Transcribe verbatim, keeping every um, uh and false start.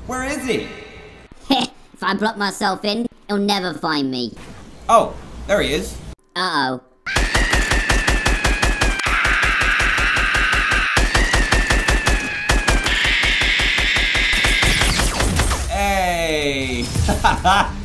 Where is he? If I block myself in, he'll never find me. Oh, there he is. Uh-oh. Hey!